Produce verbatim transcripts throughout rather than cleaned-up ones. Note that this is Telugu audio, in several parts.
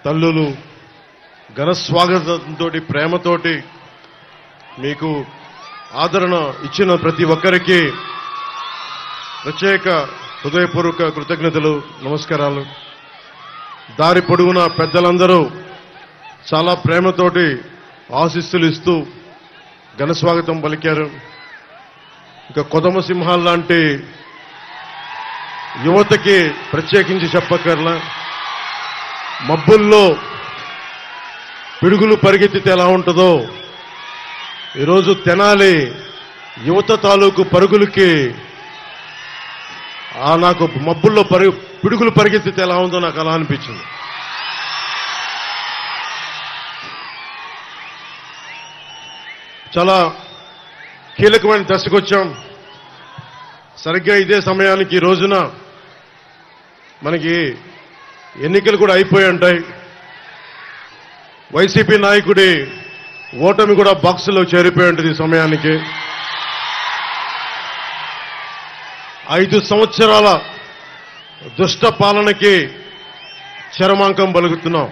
తల్లులు ఘన స్వాగతంతో ప్రేమతోటి మీకు ఆదరణ ఇచ్చిన ప్రతి ఒక్కరికి ప్రత్యేక హృదయపూర్వక కృతజ్ఞతలు, నమస్కారాలు. దారి పొడుగున పెద్దలందరూ చాలా ప్రేమతోటి ఆశీస్సులు ఇస్తూ ఘన స్వాగతం పలికారు. ఇక కొదమ సింహాల లాంటి యువతకి ప్రత్యేకించి చెప్పక్కర్లా. మబ్బుల్లో పిడుగులు పరిగెత్తితే ఎలా ఉంటుందో ఈరోజు తెనాలి యువత తాలూకు పరుగులకి ఆ నాకు మబ్బుల్లో పరుగు పిడుగులు పరిగెత్తితే ఎలా ఉందో నాకు అలా అనిపించింది. చాలా కీలకమైన దశకు వచ్చాం. సరిగ్గా ఇదే సమయానికి ఈ రోజున మనకి ఎన్నికలు కూడా అయిపోయి ఉంటాయి. వైసీపీ నాయకుడి ఓటమి కూడా బాక్సులో చేరిపోయి ఉంటుంది ఈ సమయానికి. ఐదు సంవత్సరాల దుష్ట పాలనకి చరమాంకం పలుకుతున్నాం.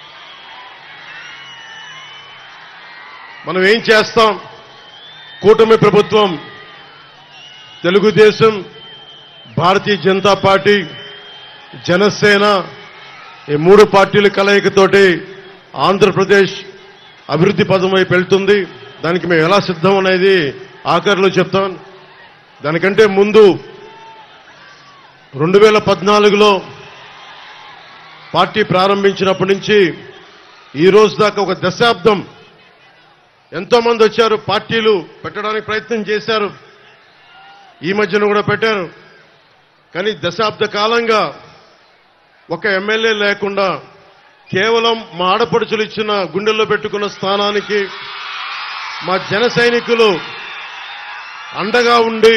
మనం ఏం చేస్తాం? కూటమి ప్రభుత్వం, తెలుగుదేశం, భారతీయ జనతా పార్టీ, జనసేన ఈ మూడు పార్టీల కలయికతోటి ఆంధ్రప్రదేశ్ అభివృద్ధి పదం వైపు వెళ్తుంది. దానికి మేము ఎలా సిద్ధం అనేది ఆఖరిలో చెప్తాం. దానికంటే ముందు రెండు వేల పద్నాలుగులో పార్టీ ప్రారంభించినప్పటి నుంచి ఈ రోజు దాకా ఒక దశాబ్దం ఎంతో మంది వచ్చారు, పార్టీలు పెట్టడానికి ప్రయత్నం చేశారు, ఈ మధ్యన కూడా పెట్టారు. కానీ దశాబ్ద కాలంగా ఒక ఎమ్మెల్యే లేకుండా కేవలం మా ఆడపడుచులు ఇచ్చిన గుండెల్లో పెట్టుకున్న స్థానానికి మా జన సైనికులు అండగా ఉండి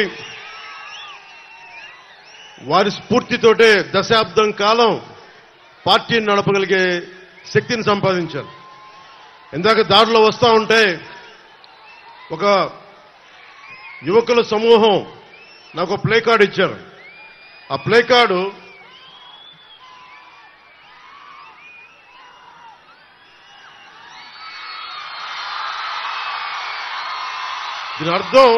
వారి స్ఫూర్తితోటే దశాబ్దం కాలం పార్టీని నడపగలిగే శక్తిని సంపాదించారు. ఇందాక దారిలో వస్తూ ఉంటే ఒక యువకుల సమూహం నాకు ప్లే కార్డు ఇచ్చారు. ఆ ప్లే కార్డు దీని అర్థం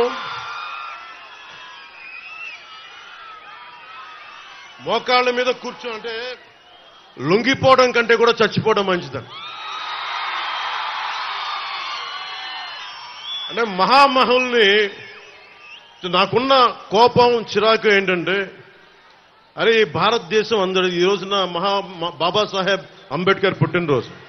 మోకాళ్ళ మీద కూర్చో అంటే లొంగిపోవడం కంటే కూడా చచ్చిపోవడం మంచిదని. అంటే మహామహుల్ని నాకున్న కోపం, చిరాకు ఏంటంటే అరే ఈ భారతదేశం అందరూ ఈ రోజున మహా బాబాసాహెబ్ అంబేద్కర్ పుట్టినరోజు.